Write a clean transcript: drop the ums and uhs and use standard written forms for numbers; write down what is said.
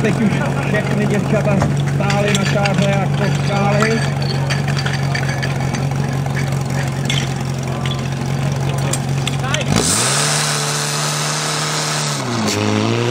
teď už všechny děvčata stály na čáře jako skály. Nice.